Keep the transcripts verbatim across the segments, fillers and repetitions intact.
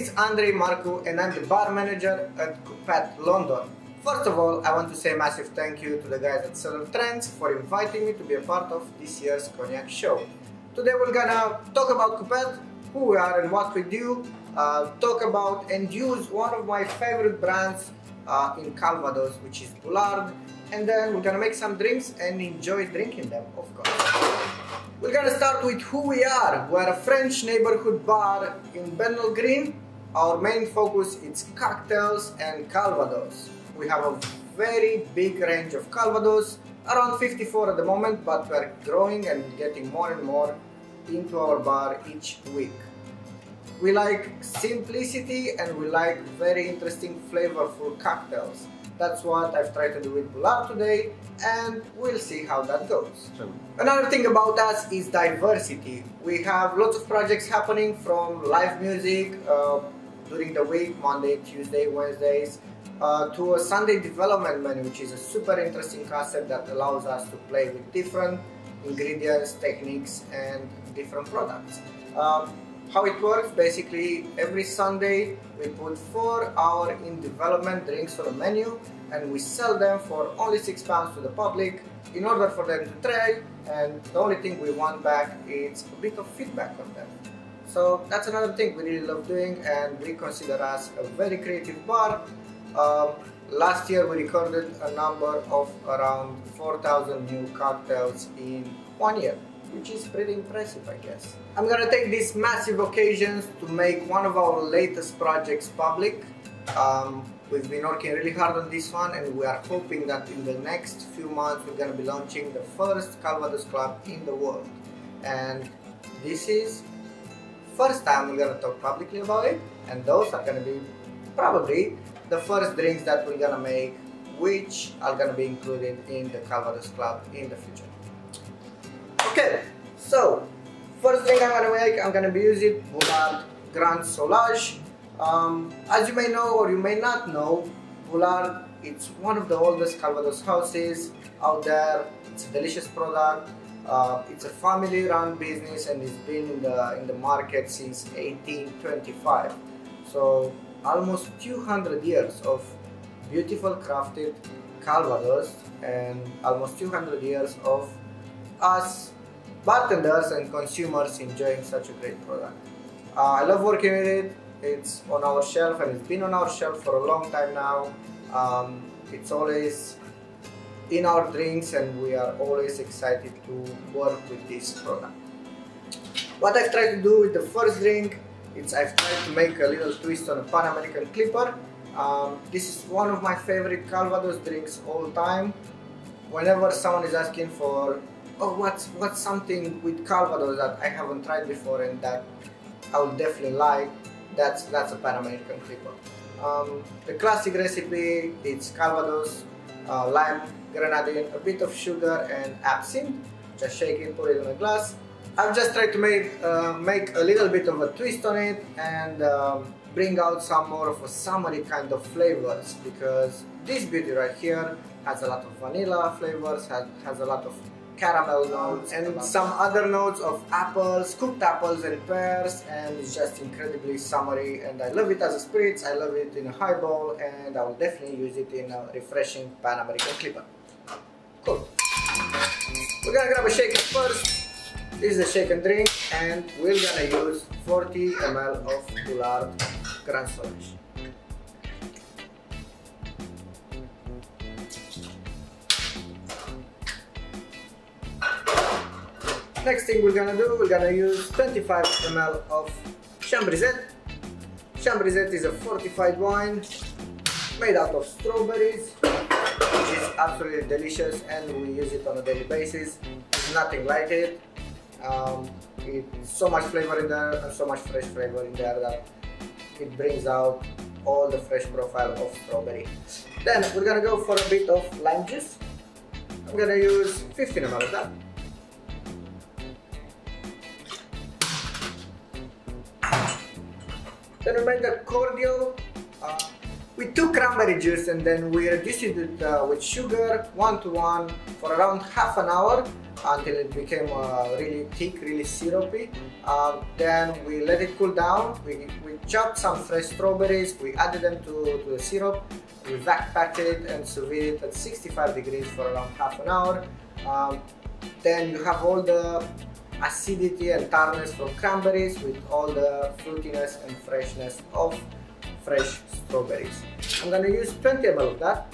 it's Andrei Marcu and I'm the bar manager at Coupet London. First of all, I want to say a massive thank you to the guys at Cellar Trends for inviting me to be a part of this year's cognac show. Today we're gonna talk about Coupet, who we are and what we do, uh, talk about and use one of my favorite brands uh, in Calvados, which is Boulard, and then we're gonna make some drinks and enjoy drinking them, of course. We're gonna start with who we are. We're a French neighborhood bar in Bethnal Green. Our main focus is cocktails and Calvados. We have a very big range of Calvados, around fifty-four at the moment, but we're growing and getting more and more into our bar each week. We like simplicity and we like very interesting flavorful cocktails. That's what I've tried to do with Boulard today, and we'll see how that goes. Sure. Another thing about us is diversity. We have lots of projects happening, from live music uh, during the week, Monday, Tuesday, Wednesdays, uh, to a Sunday development menu, which is a super interesting concept that allows us to play with different ingredients, techniques, and different products. Um, How it works, basically every Sunday we put four hour in development drinks on a menu and we sell them for only six pounds to the public in order for them to try, and the only thing we want back is a bit of feedback on them. So that's another thing we really love doing, and we consider us a very creative bar. Um, last year we recorded a number of around four thousand new cocktails in one year, which is pretty impressive, I guess. I'm gonna take these massive occasions to make one of our latest projects public. Um, we've been working really hard on this one, and we are hoping that in the next few months we're gonna be launching the first Calvados club in the world. And this is first time we're gonna talk publicly about it, and those are gonna be probably the first drinks that we're gonna make, which are gonna be included in the Calvados club in the future. Okay, so first thing I'm gonna make, I'm gonna be using Boulard Grand Solage. Um, as you may know or you may not know, Boulard, it's one of the oldest Calvados houses out there. It's a delicious product. Uh, it's a family-run business and it's been in the in the market since eighteen twenty-five. So almost two hundred years of beautiful crafted Calvados and almost two hundred years of us bartenders and consumers enjoying such a great product. Uh, I love working with it. It's on our shelf and it's been on our shelf for a long time now. Um, it's always in our drinks and we are always excited to work with this product. What I've tried to do with the first drink is I've tried to make a little twist on a Pan American Clipper. Um, this is one of my favorite Calvados drinks all time. Whenever someone is asking for oh, what's what's something with Calvados that I haven't tried before and that I would definitely like, that's that's a Pan American Clipper. Um, the classic recipe, it's Calvados, uh, lime, grenadine, a bit of sugar and absinthe. Just shake it, put it in a glass. I've just tried to make uh, make a little bit of a twist on it and um, bring out some more of a summery kind of flavors, because this beauty right here has a lot of vanilla flavors, has, has a lot of caramel notes and some other notes of apples, cooked apples and pears, and it's just incredibly summery, and I love it as a spritz, I love it in a highball, and I will definitely use it in a refreshing Pan American Clipper. Cool. We're gonna grab a shaker first. This is a shake and drink, and we're gonna use forty milliliters of Boulard Grand Solage. Next thing we're gonna do, we're gonna use twenty-five milliliters of Chambrissette. Chambrissette is a fortified wine made out of strawberries, which is absolutely delicious, and we use it on a daily basis. It's nothing like it. Um, it's so much flavor in there and so much fresh flavor in there that it brings out all the fresh profile of strawberry. Then we're gonna go for a bit of lime juice. I'm gonna use fifteen milliliters of that. Then we make the cordial uh, with two cranberry juice, and then we reduce it with, uh, with sugar one to one for around half an hour until it became uh, really thick, really syrupy. Uh, then we let it cool down. We, we chopped some fresh strawberries, we added them to, to the syrup, we vac packed it and sous vide it at sixty-five degrees for around half an hour. Um, then you have all the acidity and tartness from cranberries with all the fruitiness and freshness of fresh strawberries. I'm gonna use twenty milliliters of that.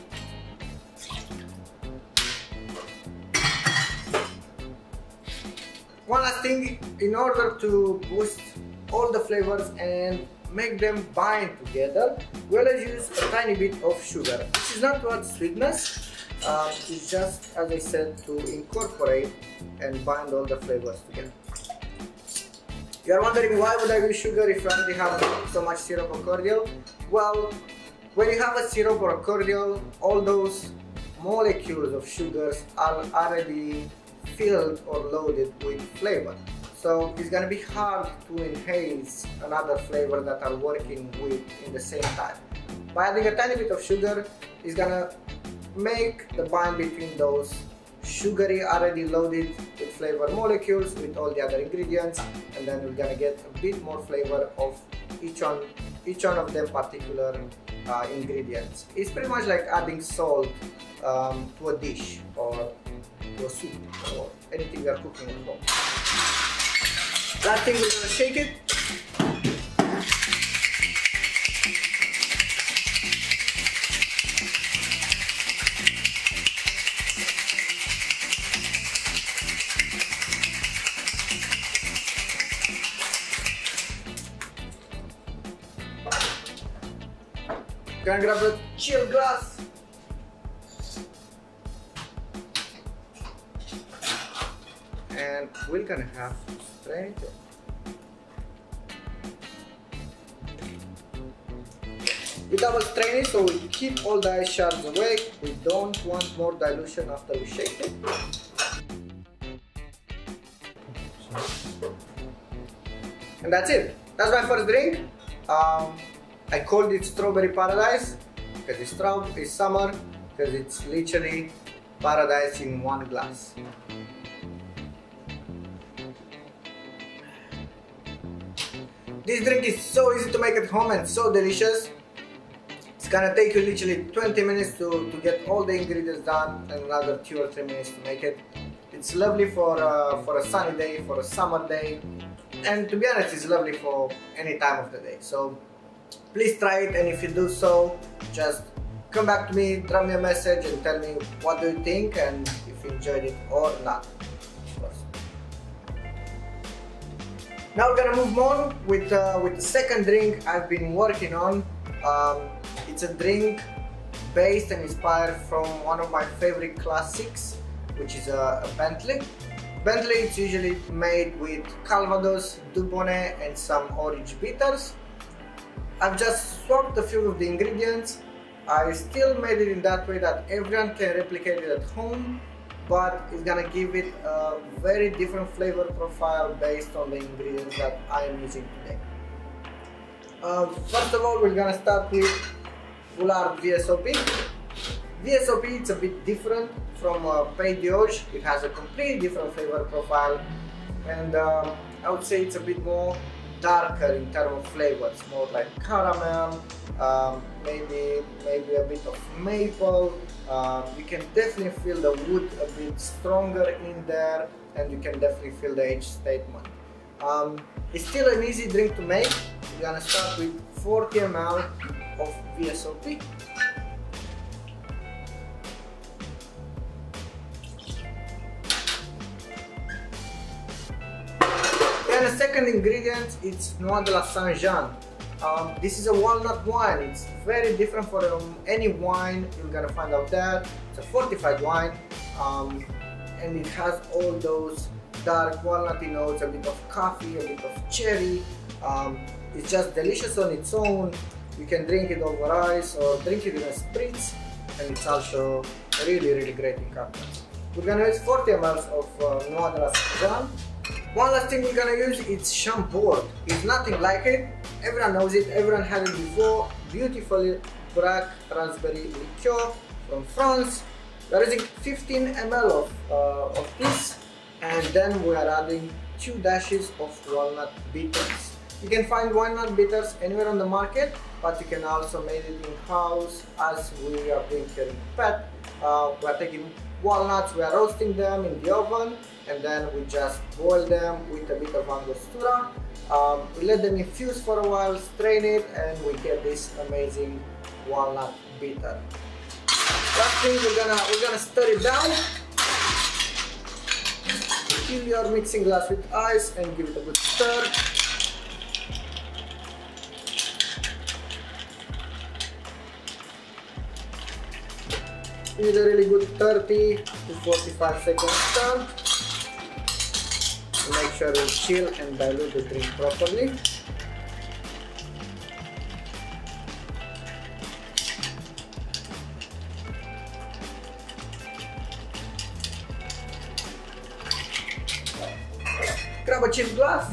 One last thing, in order to boost all the flavors and make them bind together, we'll use a tiny bit of sugar. This is not to add sweetness, uh, it's just, as I said, to incorporate and bind all the flavors together. You are wondering why would I use sugar if you already have so much syrup or cordial? Well, when you have a syrup or a cordial, all those molecules of sugars are already filled or loaded with flavor. So it's gonna be hard to enhance another flavor that are working with in the same time. By adding a tiny bit of sugar, it's gonna make the bind between those sugary, already loaded with flavor molecules with all the other ingredients, and then we're gonna get a bit more flavor of each one, each one of them particular uh, ingredients. It's pretty much like adding salt um, to a dish or to a soup or anything we are cooking at home. Last thing, we're gonna shake it. Gonna grab a chill glass. And we're gonna have to strain it. We double strain it so we keep all the ice shards away. We don't want more dilution after we shake it. And that's it. That's my first drink. Um, I called it Strawberry Paradise because it's, straw it's summer, because it's literally paradise in one glass. This drink is so easy to make at home and so delicious. It's gonna take you literally twenty minutes to, to get all the ingredients done and another two or three minutes to make it. It's lovely for, uh, for a sunny day, for a summer day, and to be honest, it's lovely for any time of the day. So please try it, and if you do so, just come back to me, drop me a message and tell me what do you think and if you enjoyed it or not, of course. Now we're gonna move on with, uh, with the second drink I've been working on. Um, it's a drink based and inspired from one of my favorite classics, which is a, a Bentley. Bentley is usually made with Calvados, Dubonnet and some orange bitters. I've just swapped a few of the ingredients. I still made it in that way that everyone can replicate it at home, but it's gonna give it a very different flavor profile based on the ingredients that I am using today. Uh, first of all, we're gonna start with Foulard V S O P. V S O P is a bit different from uh, Pays d'Auge. It has a completely different flavor profile, and uh, I would say it's a bit more darker in terms of flavors, more like caramel, um, maybe maybe a bit of maple. Uh, you can definitely feel the wood a bit stronger in there, and you can definitely feel the age statement. Um, it's still an easy drink to make. We're gonna start with forty milliliters of V S O P. And the second ingredient is Noix de la Saint Jean. Um, this is a walnut wine. It's very different from any wine you're gonna find out there. It's a fortified wine, um, and it has all those dark walnutty notes, a bit of coffee, a bit of cherry. Um, it's just delicious on its own. You can drink it over ice or drink it in a spritz, and it's also really, really great in cocktails. We're gonna use forty milliliters of uh, Noix de la Saint Jean. One last thing we're gonna use is Chambord. It's nothing like it. Everyone knows it, everyone had it before. Beautiful black raspberry liqueur from France. We are using fifteen milliliters of, uh, of this, and then we are adding two dashes of walnut bitters. You can find walnut bitters anywhere on the market, but you can also make it in-house as we are doing here in Pet. Uh, we are taking walnuts, we are roasting them in the oven, and then we just boil them with a bit of Angostura. Um, we let them infuse for a while, strain it, and we get this amazing walnut bitter. Last thing, we're gonna we're gonna stir it down. Fill your mixing glass with ice and give it a good stir. Give it a really good thirty to forty-five second stir. Make sure you chill and dilute the drink properly. Grab a cheap glass.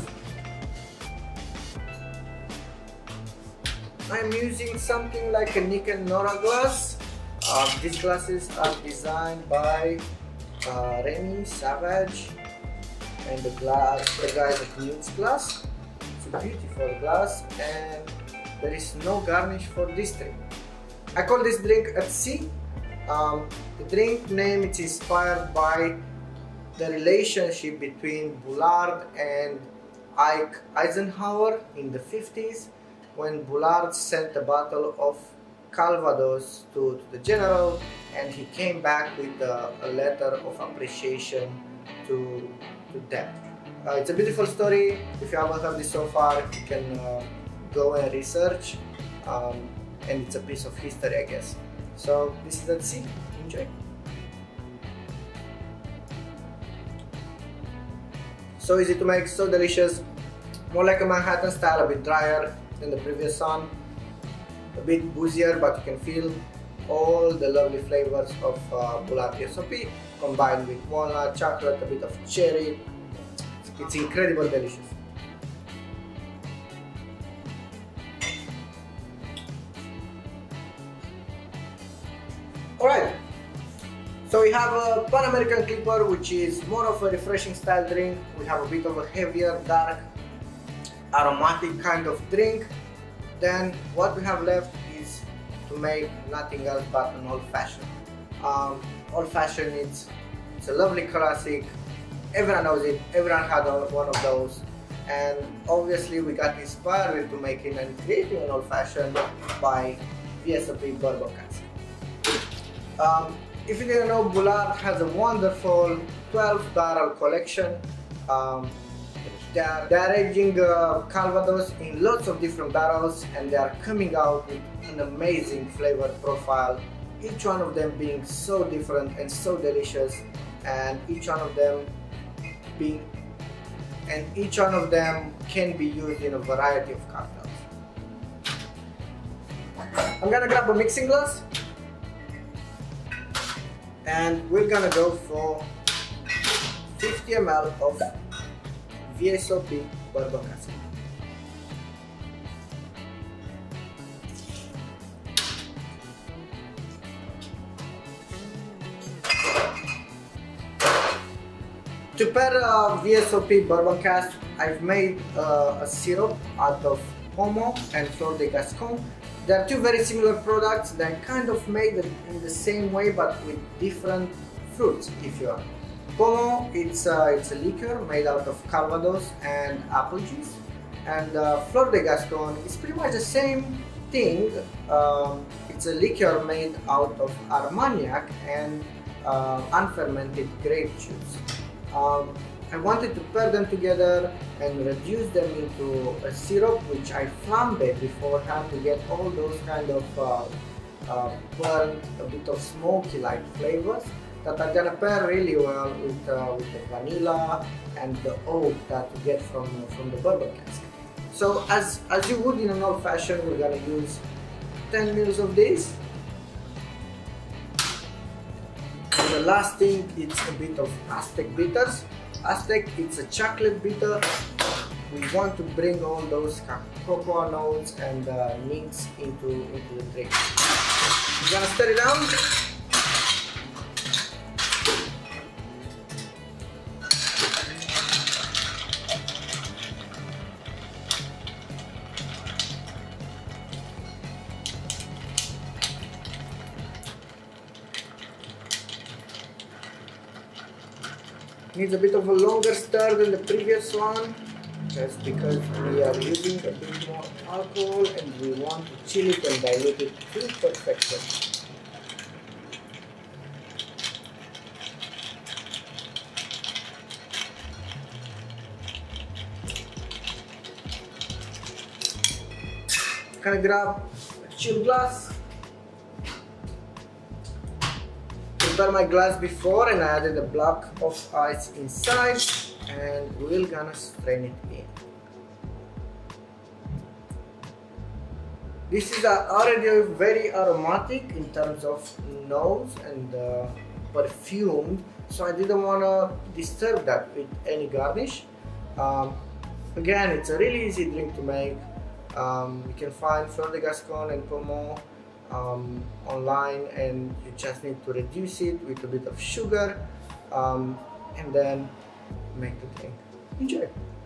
I'm using something like a Nick and Nora glass. Uh, these glasses are designed by uh, Remy Savage and the, glass, the guys at Nudes Glass. It's a beautiful glass, and there is no garnish for this drink. I call this drink at sea. Um, the drink name is inspired by the relationship between Bullard and Ike Eisenhower in the fifties, when Bullard sent a bottle of Calvados to, to the general, and he came back with a, a letter of appreciation to, to them. Uh, it's a beautiful story. If you haven't heard this so far, you can uh, go and research, um, and it's a piece of history, I guess. So this is at sea. Enjoy. So easy to make, so delicious, more like a Manhattan style, a bit drier than the previous one, a bit boozier, but you can feel all the lovely flavors of uh, Bullard V S O P combined with walnut, chocolate, a bit of cherry. It's incredible delicious. Alright, so we have a Pan American Clipper, which is more of a refreshing style drink. We have a bit of a heavier, dark, aromatic kind of drink. Then what we have left is to make nothing else but an old fashioned. Um, old fashioned, it's, it's a lovely classic. Everyone knows it, everyone had one of those. And obviously we got inspired into making and creating an old fashioned by V S O P Bourbon Cask. Um, if you didn't know, Bullard has a wonderful twelve barrel collection. Um, they, are, they are aging uh, Calvados in lots of different barrels, and they are coming out with an amazing flavor profile, each one of them being so different and so delicious, and each one of them being and each one of them can be used in a variety of cocktails. I'm gonna grab a mixing glass, and we're gonna go for fifty milliliters of V S O P Bourbon Cask. To pair uh, V S O P Bourbon Cask, I've made uh, a syrup out of Pomo and Flor de Gascon. They are two very similar products. They're kind of made in the same way, but with different fruits, if you want. Pomo, it's, uh, it's a liqueur made out of Calvados and apple juice. And uh, Flor de Gascon is pretty much the same thing. Um, it's a liqueur made out of Armagnac and uh, unfermented grape juice. Um, I wanted to pair them together and reduce them into a syrup, which I flambéed beforehand to get all those kind of uh, uh, burnt, a bit of smoky like flavors that are gonna pair really well with, uh, with the vanilla and the oak that you get from, from the bourbon cask. So as, as you would in an old fashioned, we're gonna use ten milliliters of this. And the last thing, it's a bit of Aztec bitters. Aztec, it's a chocolate bitter. We want to bring all those cocoa notes and uh, mints into, into the drink. We're gonna stir it down. Needs a bit of a longer stir than the previous one, just because we are using a bit more alcohol and we want to chill it and dilute it to perfection. Gonna grab a chill glass. Prepare my glass before and I added a block of ice inside and we're gonna strain it in. This is already very aromatic in terms of nose and uh, perfumed, so I didn't want to disturb that with any garnish. Um, again, it's a really easy drink to make. Um, you can find Fleur de Gascon and Pommeau um, online, and you just need to reduce it with a bit of sugar um, and then make the drink. Enjoy!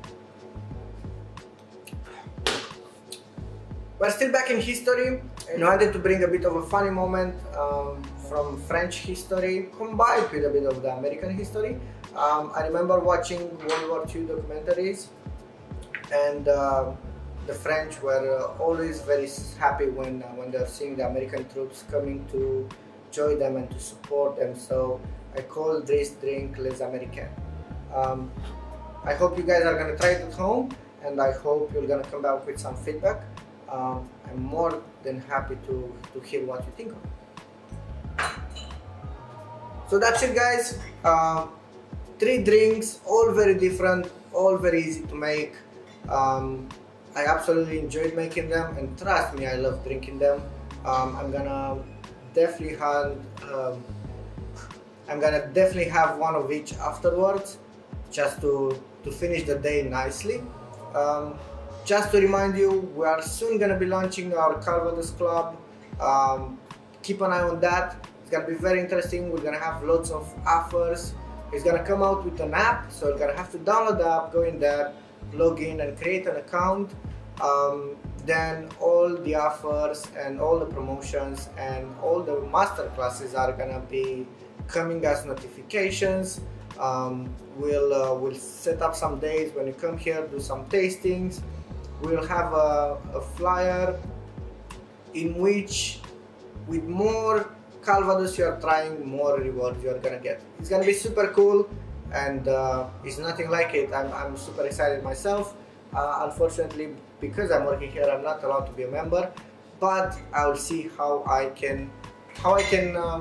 We're still back in history, and I wanted to bring a bit of a funny moment um, from French history combined with a bit of the American history. Um, I remember watching World War Two documentaries, and uh, the French were uh, always very happy when uh, when they're seeing the American troops coming to join them and to support them. So I call this drink Les Américains. Um, I hope you guys are gonna try it at home, and I hope you're gonna come back with some feedback. Um, I'm more than happy to, to hear what you think of it. So that's it, guys. Uh, three drinks, all very different, all very easy to make. Um, I absolutely enjoyed making them, and trust me, I love drinking them. Um, I'm gonna definitely have, um, I'm gonna definitely have one of each afterwards, just to to finish the day nicely. Um, just to remind you, we are soon gonna be launching our Calvados Club. Um, keep an eye on that. It's gonna be very interesting. We're gonna have lots of offers. It's gonna come out with an app, so you're gonna have to download the app, go in there, log in and create an account. Um, then all the offers and all the promotions and all the master classes are gonna be coming as notifications. Um, we'll uh, we'll set up some days when you come here, do some tastings. We'll have a, a flyer in which, with more Calvados you are trying, more rewards you are gonna get. It's gonna be super cool, and uh, it's nothing like it. I'm, I'm super excited myself. Uh, unfortunately, because I'm working here, I'm not allowed to be a member, but I will see how I can how I can uh,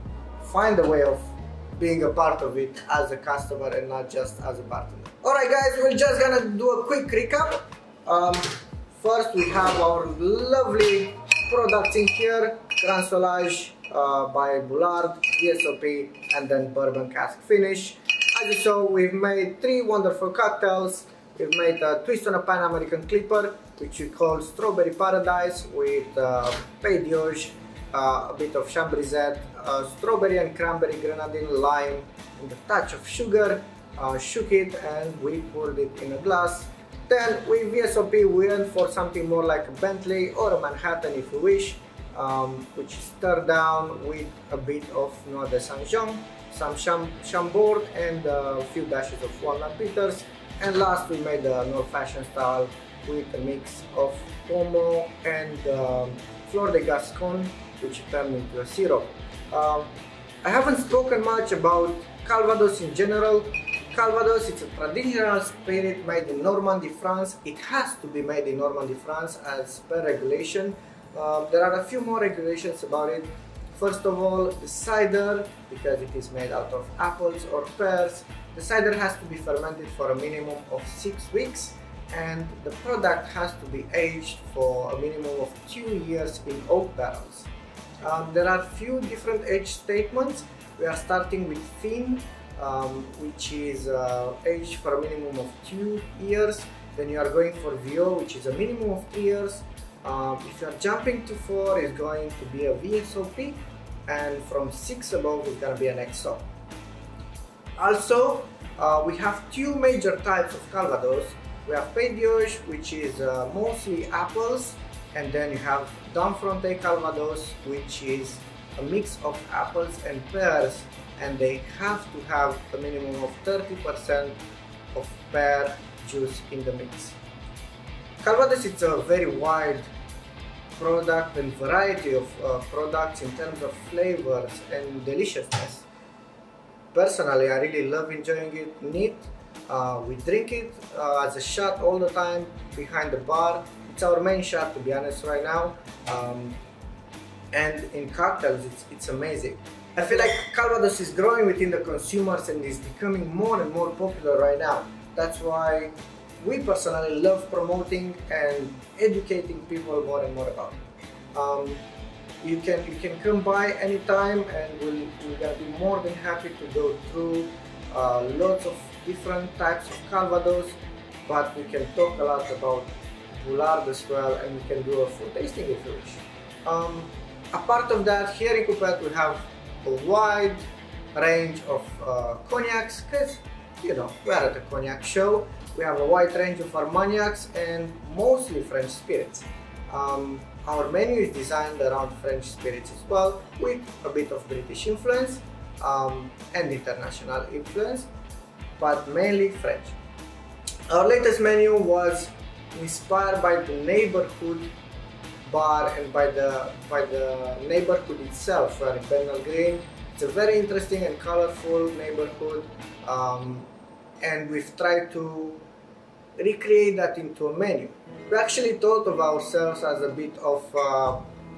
find a way of being a part of it as a customer and not just as a bartender. Alright guys, we're just gonna do a quick recap. Um, first we have our lovely products in here, Grand Solage uh, by Bullard, V S O P, and then bourbon cask finish. As you saw, we've made three wonderful cocktails. We've made a twist on a Pan American Clipper, which we call Strawberry Paradise, with uh, Pays d'Auge, uh, a bit of Chambrizette, uh, strawberry and cranberry grenadine, lime, and a touch of sugar. Uh, shook it and we poured it in a glass. Then with V S O P we went for something more like a Bentley or a Manhattan if you wish, um, which is stirred down with a bit of Noix de Saint-Jean, some cham Chambord, and a few dashes of walnut bitters. And last we made an old-fashioned style with a mix of Pommeau and um, Fleur de Gascon, which turned into a syrup. Um, I haven't spoken much about Calvados in general. Calvados is a traditional spirit made in Normandy, France. It has to be made in Normandy, France as per regulation. Uh, there are a few more regulations about it. First of all, the cider, because it is made out of apples or pears, the cider has to be fermented for a minimum of six weeks, and the product has to be aged for a minimum of two years in oak barrels. Um, there are few different age statements. We are starting with thin, um, which is uh, aged for a minimum of two years. Then you are going for V O, which is a minimum of three years. Um, if you are jumping to four, it's going to be a V S O P, and from six above is going to be an X O. Also, uh, we have two major types of Calvados. We have Pays d'Auge, which is uh, mostly apples, and then you have Dame Fronte Calvados, which is a mix of apples and pears. and they have to have a minimum of thirty percent of pear juice in the mix. Calvados is a very wide product and variety of uh, products in terms of flavors and deliciousness. Personally, I really love enjoying it neat. Uh, we drink it uh, as a shot all the time behind the bar. It's our main shot, to be honest, right now. Um, and in cocktails, it's, it's amazing. I feel like Calvados is growing within the consumers and is becoming more and more popular right now. That's why we personally love promoting and educating people more and more about it. Um, you can you can come by anytime, and we'll, we're gonna be more than happy to go through uh, lots of different types of Calvados, but we can talk a lot about Boulard as well, and we can do a full tasting if you wish. Um, apart of that, here in Coupette we have a wide range of uh, cognacs, because you know we are at a cognac show. We have a wide range of Armagnacs and mostly French spirits. Um, our menu is designed around French spirits as well, with a bit of British influence um, and international influence, but mainly French. Our latest menu was inspired by the neighborhood bar and by the by the neighborhood itself. We're in Bethnal Green. It's a very interesting and colorful neighborhood, um, and we've tried to recreate that into a menu. We actually thought of ourselves as a bit of, uh,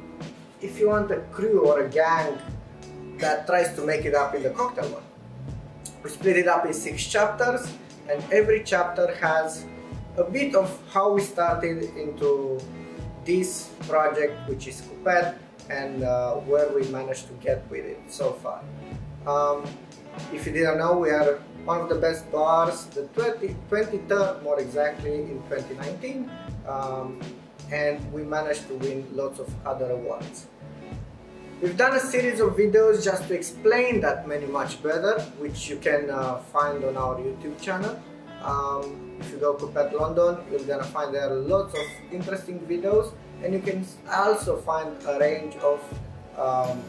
if you want, a crew or a gang that tries to make it up in the cocktail world. We split it up in six chapters, and every chapter has a bit of how we started into this project, which is Coupette, and uh, where we managed to get with it so far. Um, if you didn't know, we are one of the best bars, the twenty-third more exactly, in twenty nineteen, um, and we managed to win lots of other awards. We've done a series of videos just to explain that menu much better, which you can uh, find on our YouTube channel. Um, if you go to Coupette London, you're gonna find there lots of interesting videos, and you can also find a range of um,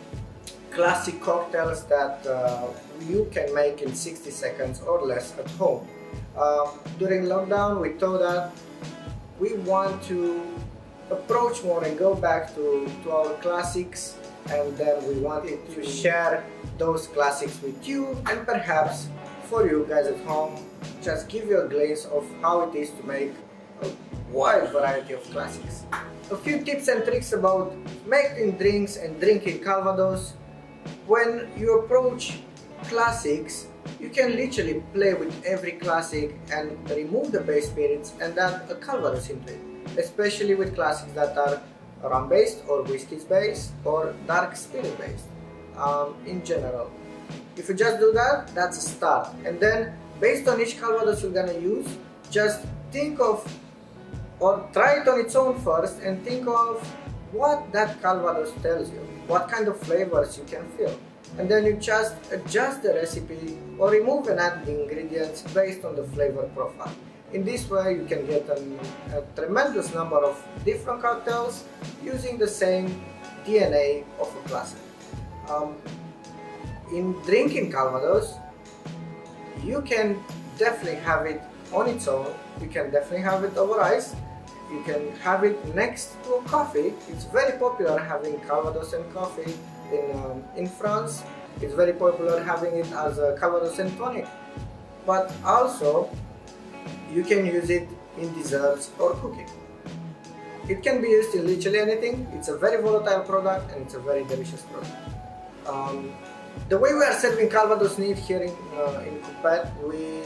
classic cocktails that uh, you can make in sixty seconds or less at home. Um, during lockdown, we thought that we want to approach more and go back to, to our classics, and then we wanted to share those classics with you, and perhaps for you guys at home, just give you a glimpse of how it is to make a wide variety of classics. A few tips and tricks about making drinks and drinking Calvados. When you approach classics, you can literally play with every classic and remove the base spirits and add a Calvados into it, especially with classics that are rum based or whiskies based or dark spirit based um, in general. If you just do that, that's a start, and then based on each Calvados you're gonna use, just think of or try it on its own first and think of what that Calvados tells you, what kind of flavors you can feel, and then you just adjust the recipe or remove and add the ingredients based on the flavor profile. In this way you can get an, a tremendous number of different cocktails using the same D N A of a classic. Um, in drinking Calvados, you can definitely have it on its own, you can definitely have it over ice, you can have it next to a coffee. It's very popular having Calvados and coffee in, um, in France. It's very popular having it as a Calvados and tonic. But also, you can use it in desserts or cooking. It can be used in literally anything. It's a very volatile product and it's a very delicious product. Um, the way we are serving Calvados neat here in, uh, in Coupette, we,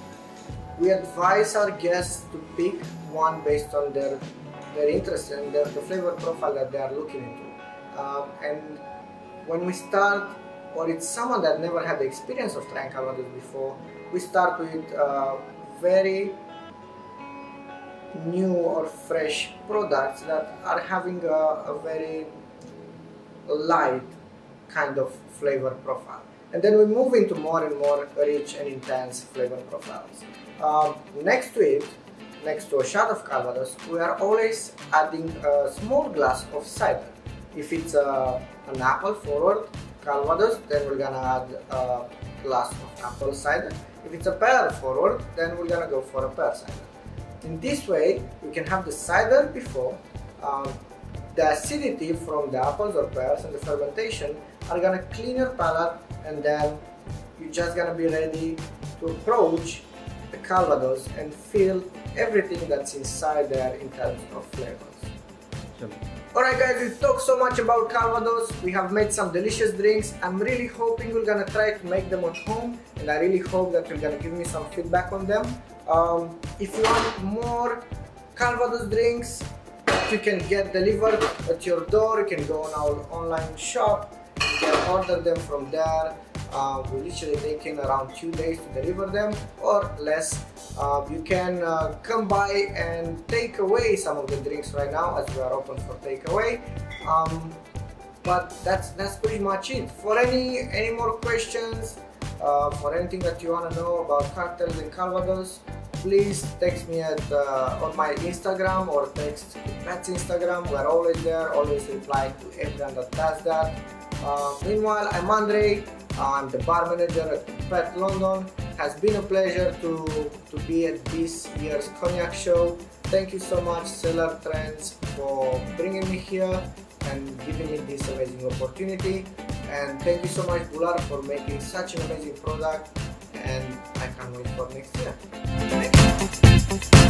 we advise our guests to pick one based on their, their interest and their, the flavor profile that they are looking into. Um, and when we start, or it's someone that never had the experience of trying Calvados before, we start with uh, very new or fresh products that are having a, a very light kind of flavor profile, and then we move into more and more rich and intense flavor profiles. Um, next to it, next to a shot of Calvados, we are always adding a small glass of cider. If it's a, an apple forward Calvados, then we're gonna add a glass of apple cider. If it's a pear forward, then we're gonna go for a pear cider. In this way, we can have the cider before, um, the acidity from the apples or pears and the fermentation are gonna clean your palate, and then you're just gonna be ready to approach the Calvados and feel everything that's inside there in terms of flavors. Sure. Alright guys, we talked so much about Calvados, we have made some delicious drinks. I'm really hoping we're gonna try to make them at home, and I really hope that you're gonna give me some feedback on them. Um, if you want more Calvados drinks that you can get delivered at your door, you can go on our online shop, you can order them from there. Uh, we're literally taking around two days to deliver them or less. Uh, you can uh, come by and take away some of the drinks right now, as we are open for takeaway. Um, but that's that's pretty much it. For any any more questions, uh, for anything that you want to know about cocktails and Calvados, please text me at uh, on my Instagram or text Pat's Instagram. We're always there, always reply to everyone that does that. Uh, meanwhile, I'm Andrei. I'm the bar manager at Pat London. It has been a pleasure to, to be at this year's cognac show. Thank you so much, Cellar Trends, for bringing me here and giving me this amazing opportunity. And thank you so much, Bular, for making such an amazing product. And I can't wait for next year. Thank you.